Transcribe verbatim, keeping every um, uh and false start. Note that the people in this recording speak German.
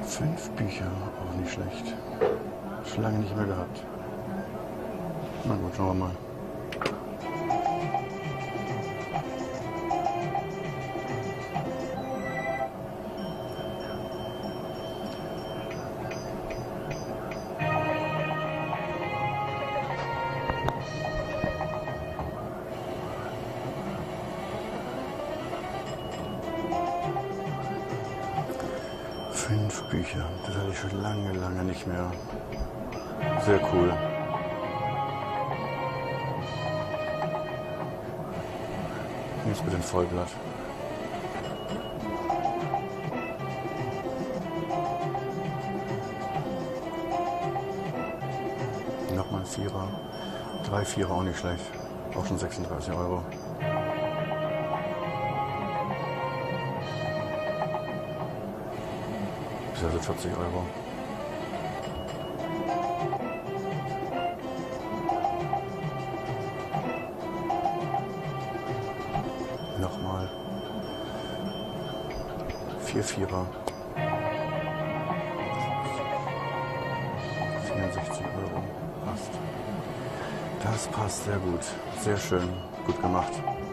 Fünf Bücher, auch nicht schlecht. Schon lange nicht mehr gehabt. Na gut, schauen wir mal. Fünf Bücher, das hatte ich schon lange, lange nicht mehr. Sehr cool. Jetzt bitte ein Vollblatt. Nochmal ein Vierer. Drei Vierer auch nicht schlecht. Auch schon sechsunddreißig Euro. Also vierzig Euro. Nochmal. Vier Vierer. vierundsechzig Euro. Passt. Das passt sehr gut. Sehr schön. Gut gemacht.